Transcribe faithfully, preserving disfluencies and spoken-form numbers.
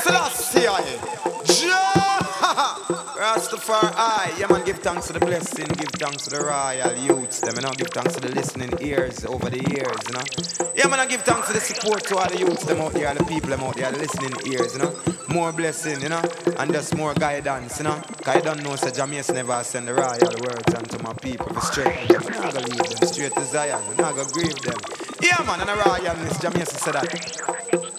Selassie, Jah, Rastafari. Yeah, man, give thanks to the blessing, give thanks to the royal youths. Them, you know, give thanks to the listening ears over the years, you know. Yeah, man, I give thanks to the support to all the youths, them out there, the people, them out there, the listening ears, you know. More blessing, you know, and just more guidance, you know. Cause I don't know, so Jameis never send the royal words unto my people for straighten them. I'm not gonna leave them straight to Zion, I'm not gonna grieve them. Yeah, man, and the royalness, Jameis said that.